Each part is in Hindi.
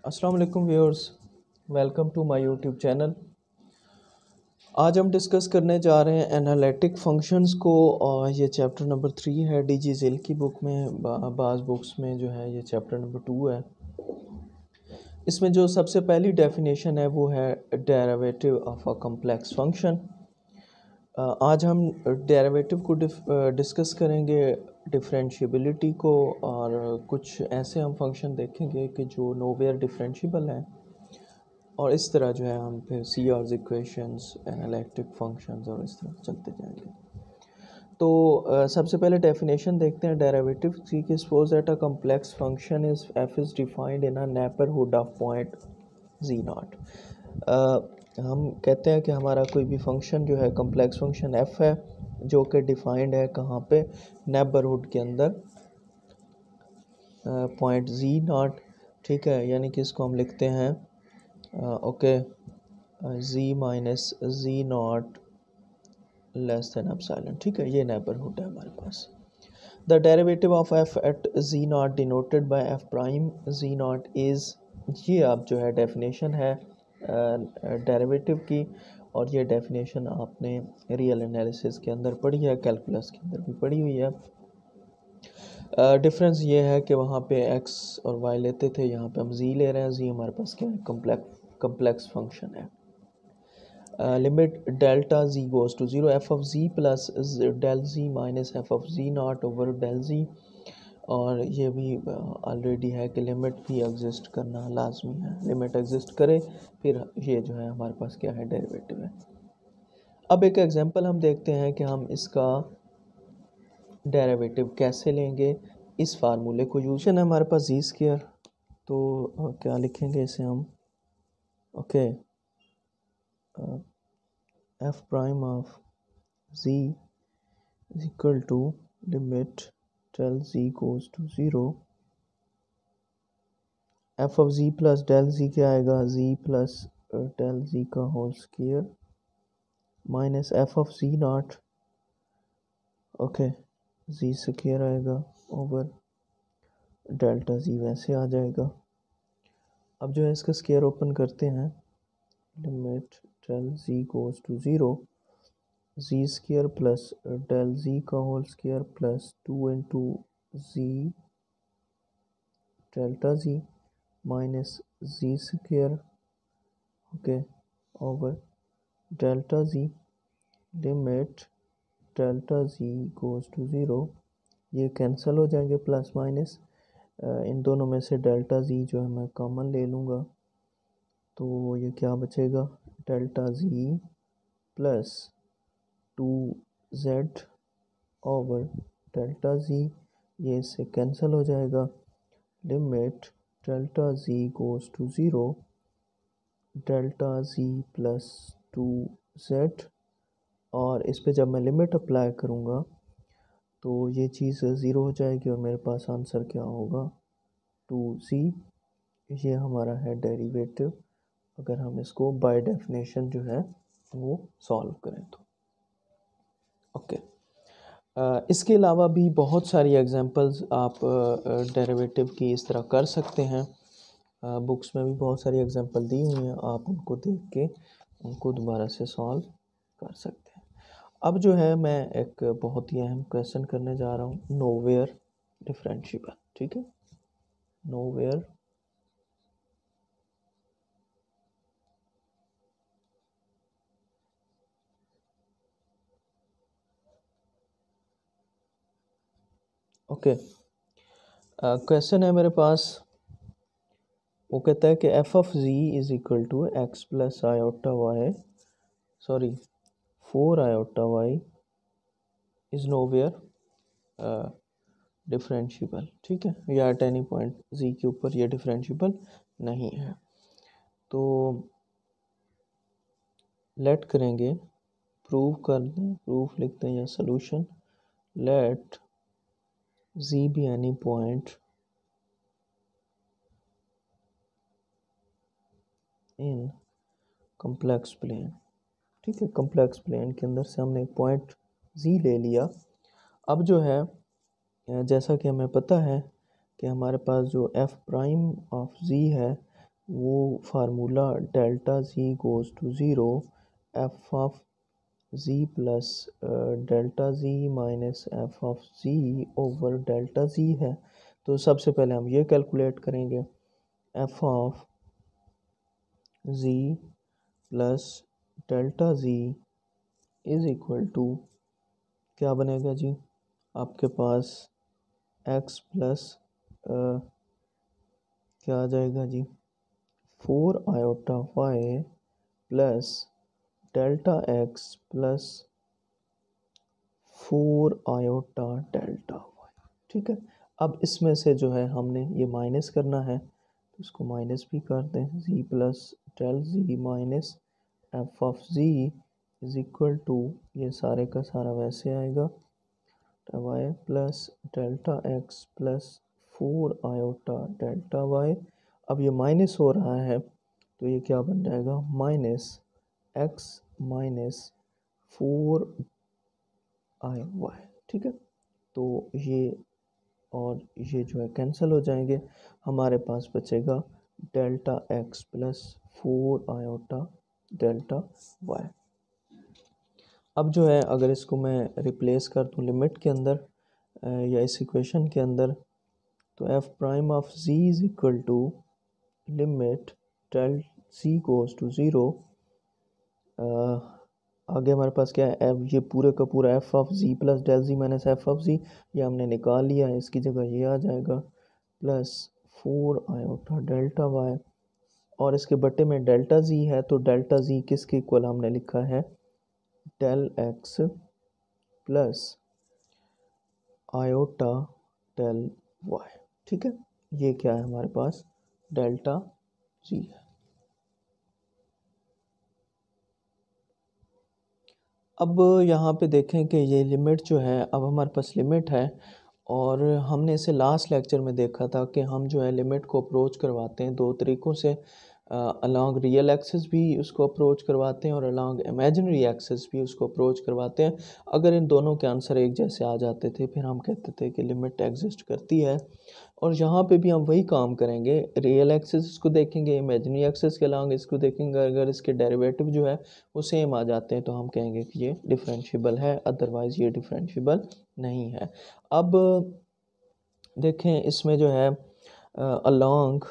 अस्सलाम वालेकुम viewers, welcome to my YouTube channel. आज हम डिस्कस करने जा रहे हैं एनालिटिक फंक्शंस को और ये चैप्टर नंबर 3 है डीजी जिल की बुक में। बाज़ बुक्स में जो है ये चैप्टर नंबर 2 है। इसमें जो सबसे पहली डेफिनेशन है वो है derivative of a complex function. आज हम डेरिवेटिव को डिस्कस करेंगे, डिफरेंशिएबिलिटी को, और कुछ ऐसे हम फंक्शन देखेंगे कि जो नोवेयर डिफरेंशिएबल हैं, और इस तरह जो है हम फिर C R's equations, analytic functions और इस तरह चलते जाएंगे। तो सबसे पहले डेफिनेशन देखते हैं डेरिवेटिव की। Suppose that a complex function is f is defined in a neighbourhood of point z naught. हम कहते हैं कि हमारा कोई भी फंक्शन जो है कॉम्प्लेक्स फंक्शन एफ है, जो कि डिफाइंड है कहाँ पे, नेबरहुड के अंदर, पॉइंट जी नॉट। ठीक है, यानी कि इसको हम लिखते हैं okay z minus z naught less than epsilon. ठीक है, ये नेबरहुड है हमारे पास। The derivative of f at z naught denoted by f prime z naught is, ये अब जो है डेफिनेशन है डेरिवेटिव की, और ये डेफिनेशन आपने रियल एनालिसिस के अंदर पढ़ी है, कैलकुलस के अंदर भी पढ़ी हुई है। डिफरेंस ये है कि वहाँ पे x और y लेते थे, यहाँ पे हम z ले रहे हैं। z हमारे पास क्या है, कम्प्लेक्स फंक्शन है। Limit delta z goes to zero, f of z plus del z minus f of z naught over del z। और ये भी ऑलरेडी है कि लिमिट भी एग्जिस्ट करना लाजमी है, लिमिट एग्जिस्ट करे फिर ये जो है हमारे पास क्या है, डेरिवेटिव है। अब एक एग्जांपल हम देखते हैं कि हम इसका डेरिवेटिव कैसे लेंगे। इस फार्मूले को यूज है हमारे पास जी स्क्वायर, तो क्या लिखेंगे इसे हम, okay f prime of z is equal to limit del z goes to zero, f of z plus del z क्या आएगा, जी प्लस डेल जी का whole square minus f of z naught, okay z square आएगा ओवर डेल्टा जी, वैसे आ जाएगा। अब जो है इसका स्क्वायर ओपन करते हैं, limit del z goes to zero, z square plus del z का whole square plus 2 into z delta z minus z square, okay over delta z, limit delta z goes to zero, ये कैंसिल हो जाएंगे प्लस माइनस, इन दोनों में से डेल्टा जी जो है मैं कॉमन ले लूँगा, तो ये क्या बचेगा, delta z plus 2z over delta z, ये इससे कैंसिल हो जाएगा। Limit delta z goes to zero, delta z plus 2z, और इस पे जब मैं लिमिट अप्लाई करूँगा तो ये चीज़ ज़ीरो हो जाएगी और मेरे पास आंसर क्या होगा, 2z। ये हमारा है डेरिवेटिव, अगर हम इसको बाय डेफिनेशन जो है वो सॉल्व करें तो। ओके इसके अलावा भी बहुत सारी एग्जांपल्स आप डेरिवेटिव की इस तरह कर सकते हैं। बुक्स में भी बहुत सारी एग्जांपल दी हुई हैं, आप उनको देख के उनको दोबारा से सॉल्व कर सकते हैं। अब जो है मैं एक बहुत ही अहम क्वेश्चन करने जा रहा हूँ, नोवेयर डिफरेंशिएबल। ठीक है, नोवेयर ओके क्वेश्चन है मेरे पास, वो कहता है कि f of z is equal to x plus iota y, sorry 4 iota y is nowhere differentiable. ठीक है, या एट एनी पॉइंट जी के ऊपर ये डिफरेंशिएबल नहीं है। तो लेट करेंगे, प्रूव कर दें, प्रूफ लिखते हैं या solution, let z be any point in complex plane. ठीक है, कॉम्प्लेक्स प्लेन के अंदर से हमने एक पॉइंट जी ले लिया। अब जो है जैसा कि हमें पता है कि हमारे पास जो एफ प्राइम ऑफ जी है वो formula delta z goes to zero f of z plus delta z minus f of z over delta z है। तो सबसे पहले हम ये कैलकुलेट करेंगे, f of z plus delta z is equal to क्या बनेगा जी, आपके पास एक्स प्लस क्या आ जाएगा z, 4 i y plus delta x plus 4 delta y. ठीक है, अब इसमें से जो है हमने ये माइनस करना है, तो इसको माइनस भी कर दें, z plus del z minus f of z is equal to, ये सारे का सारा वैसे आएगा, y plus delta x plus 4 delta y. अब ये माइनस हो रहा है तो ये क्या बन जाएगा, minus x minus 4 i y. ठीक है, तो ये और ये जो है कैंसिल हो जाएंगे, हमारे पास बचेगा delta x plus 4 delta y. अब जो है अगर इसको मैं रिप्लेस कर दूँ लिमिट के अंदर या इस इक्वेशन के अंदर, तो f prime of z is equal to limit del z goes to zero, आगे हमारे पास क्या है, एफ ये पूरे का पूरा f of z plus del z minus f of z, ये हमने निकाल लिया है, इसकी जगह ये आ जाएगा प्लस 4 डेल्टा वाई, और इसके बट्टे में डेल्टा जी है, तो डेल्टा जी किसके इक्वल हमने लिखा है, del x plus iota del y. ठीक है, ये क्या है हमारे पास, डेल्टा जी है। अब यहाँ पे देखें कि ये लिमिट जो है, अब हमारे पास लिमिट है, और हमने इसे लास्ट लेक्चर में देखा था कि हम जो है लिमिट को अप्रोच करवाते हैं दो तरीक़ों से, अलॉन्ग रियल एक्सिस भी उसको अप्रोच करवाते हैं और अलॉन्ग इमेजिनरी एक्सिस भी उसको अप्रोच करवाते हैं। अगर इन दोनों के आंसर एक जैसे आ जाते थे फिर हम कहते थे कि लिमिट एग्जिस्ट करती है, और यहाँ पे भी हम वही काम करेंगे, रियल एक्सिस इसको देखेंगे, इमेजिनरी एक्सिस के अलॉन्ग इसको देखेंगे, अगर इसके डेरिवेटिव जो है वो सेम आ जाते हैं तो हम कहेंगे कि ये डिफरेंशिएबल है, अदरवाइज़ ये डिफरेंशिएबल नहीं है। अब देखें इसमें जो है अलॉन्ग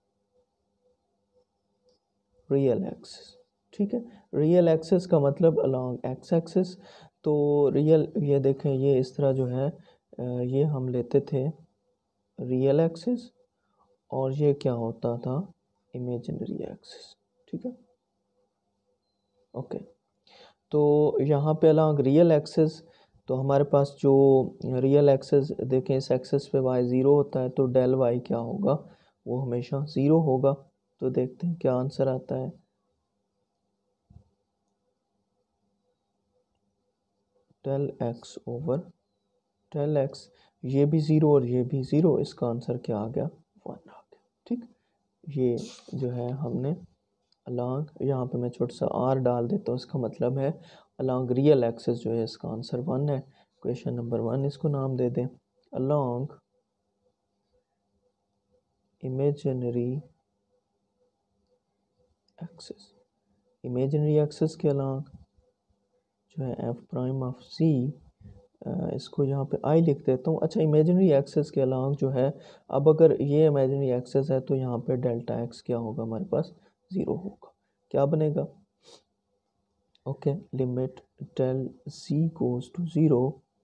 रियल एक्सिस, ठीक है, रियल एक्सिस का मतलब अलॉन्ग एक्स एक्सिस, तो रियल ये देखें ये इस तरह जो है ये हम लेते थे रियल एक्सिस, और ये क्या होता था, इमेजिनरी एक्सिस। ठीक है, ओके, तो यहाँ पे अलॉन्ग रियल एक्सिस, तो हमारे पास जो रियल एक्सिस देखें, इस एक्सिस पे वाई ज़ीरो होता है, तो डेल वाई क्या होगा, वो हमेशा ज़ीरो होगा। तो देखते हैं क्या आंसर आता है, del x over del x, ये भी ज़ीरो और ये भी ज़ीरो, इसका आंसर क्या आ गया, 1 आ गया। ठीक, ये जो है हमने अलॉन्ग, यहाँ पे मैं छोटा सा आर डाल देता हूँ, इसका मतलब है अलॉन्ग रियल एक्सिस जो है इसका आंसर 1 है। क्वेश्चन नंबर 1 इसको नाम दे दें along imaginary axis, imaginary axis के अलॉन्ग जो है एफ प्राइम ऑफ सी, इसको यहाँ पे आई लिख देता हूँ। अच्छा, इमेजिनरी एक्सिस के अलॉन्ग जो है, अब अगर ये इमेजिनरी एक्सिस है तो यहाँ पे डेल्टा एक्स क्या होगा, हमारे पास ज़ीरो होगा, क्या बनेगा, okay, limit del z goes to zero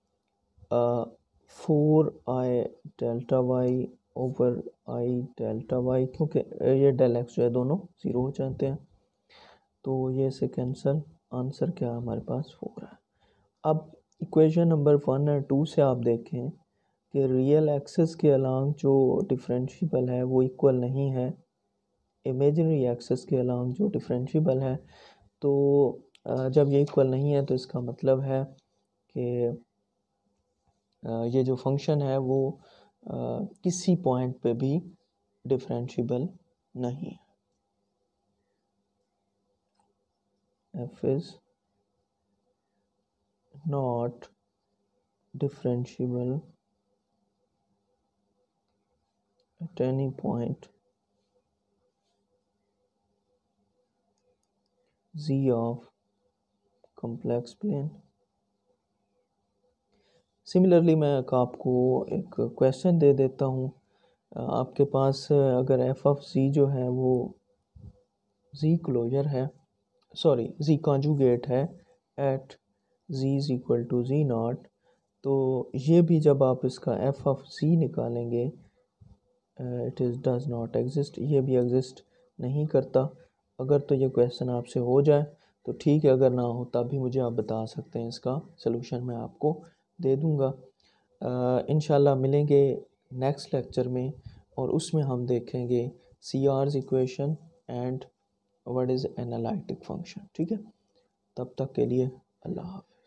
4 i delta y over i delta y, क्योंकि ये डेल एक्स जो है दोनों ज़ीरो हो जाते हैं, तो ये से कैंसिल, आंसर क्या है हमारे पास 4 है। अब इक्वेशन नंबर 1 और 2 से आप देखें कि रियल एक्सिस के अलॉन्ग जो डिफरेंशिएबल है वो इक्वल नहीं है, इमेजिनरी एक्सिस के अलॉन्ग जो डिफरेंशिएबल है, तो जब ये इक्वल नहीं है तो इसका मतलब है कि ये जो फंक्शन है वो किसी पॉइंट पे भी डिफरेंशिएबल नहीं है, F is not differentiable at any point z of complex plane. Similarly मैं आपको एक क्वेश्चन दे देता हूँ। आपके पास अगर एफ ऑफ ज़ी जो है वो ज़ी क्लोजर है, सॉरी ज़ी कॉन्जुगेट है at z is equal to z not, तो ये भी जब आप इसका एफ ऑफ ज़ी निकालेंगे it is does not exist, ये भी एग्जिस्ट नहीं करता। अगर तो ये क्वेश्चन आपसे हो जाए तो ठीक है, अगर ना हो तब भी मुझे आप बता सकते हैं, इसका सलूशन मैं आपको दे दूँगा। इंशाल्लाह मिलेंगे नेक्स्ट लेक्चर में और उसमें हम देखेंगे C R's equation and what is analytic function. ठीक है, तब तक के लिए अल्लाह हाफ़िज़।